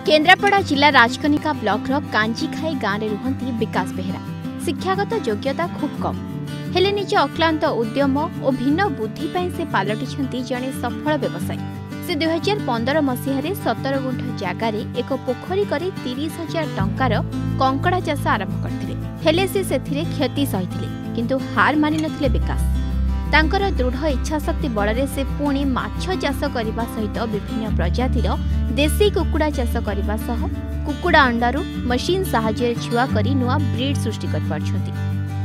केन्द्रापड़ा जिला राजकनिका ब्लॉक रो कांजीखाई गाँव में रुहंती विकास बेहेरा। शिक्षागत योग्यता खूब कम हेले निज अक्लांत उद्यम और भिन्न बुद्धि से पलटि जड़े सफल व्यवसायी। से 2015 मसीह 17 गुंठ जगार एक पोखरी कर 30,000 टंकार कंकड़ा चाष आरंभ करते से क्षति सही किंतु हार मानि नथिले विकास। तांकर दृढ़ इच्छाशक्ति बल से पुणी माछ चाष करने सहित विभिन्न प्रजातिर देशी कुकुड़ा चाष करने सह कुकुड़ा अंडारू मशीन साहाय्य छुआ करी नुआ ब्रीड सृष्टि कर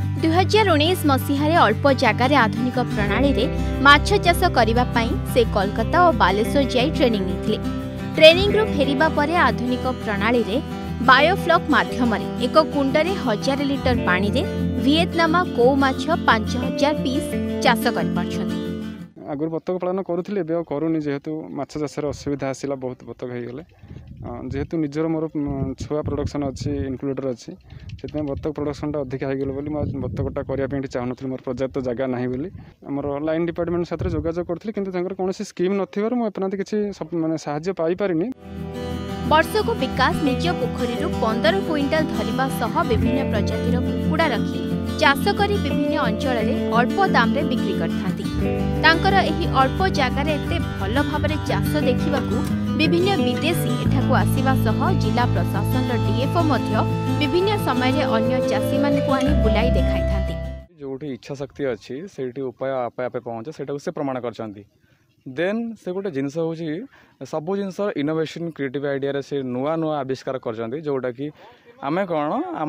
2019 मसीह अल्प जगार आधुनिक प्रणाली रे माछ चाष करने से कोलकाता और बालेश्वर जाई ट्रेनिंग निथिले। ट्रेनिंग रो फेरिबा परे आधुनिक प्रणाली रे बायोफ्लॉक माध्यम एक कुंडरे 1000 लिटर पानी रे वियतनामा को माछ 5000 पीस चाष कर आगुरी बतक पालन करूँ एवं करूनी जेहेतु माछ चाष असुविधा आसला बहुत बतक हो गले जेहेतु निजर मोर छुआ प्रोडक्शन अच्छी इनक्यूबेटर अच्छी से बतक प्रोडक्शनटा अधिक होगल बोली बतकटा करने चाहूनी मोर पर्याप्त जगह ना बोली आमर लाइन डिपार्टमेंट साथ जोगाजोग करी कि कौन स्कीम नथिबार मुझे किसी माने साहाय्य पाई पारिनी। वर्षको विकास निज पोखरी 15 क्विंटाल धरिबा सह विभिन्न प्रजातिर कुकुड़ा रखी चाष करी विभिन्न अंचल में अल्प दाम रे बिक्री करथांती। तांकर एही अल्प जगार एते भल भाबरे चाष देखिबाकू विभिन्न विदेशी एठाकू आसीबा सह जिला प्रशासन डीएफओ मध्य विभिन्न समय रे अन्य चाषी मानकू आनी बुलाई देखाइथांती। जोठी इच्छा शक्ति अच्छी सेठी उपाय आपे आपे पहुंचे सेटा से प्रमाण करछंती। देन से गोटे जिनस हूँ सबू जिनस इनोवेशन क्रिएटिव आइडिया से नुआ नुआ आविष्कार करछंती जोटा कि आमे कौन आम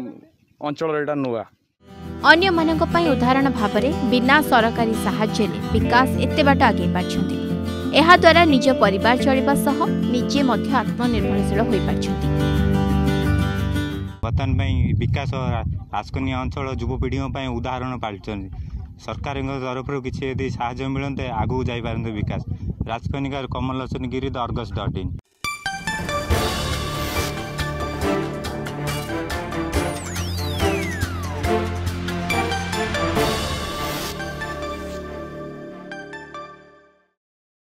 अंचल एटा नुआ अन्य मानक पई उदाहरण भाबरे बिना सरकारी सहाय्य विकास एते बाट आगे पारछंती। एहा द्वारा निज परिवार चलिबा सह निजे मध्य आत्मनिर्भरशील होई पारछंती। वर्तमान में विकास राजकनिया अंचल युवपीढ़ी उदाहरण पालचन सरकार तरफ किसी यदि साहाय्य मिलते आगू जापारते विकास। Rajkanika Kamal Lochan Giri the Argus .in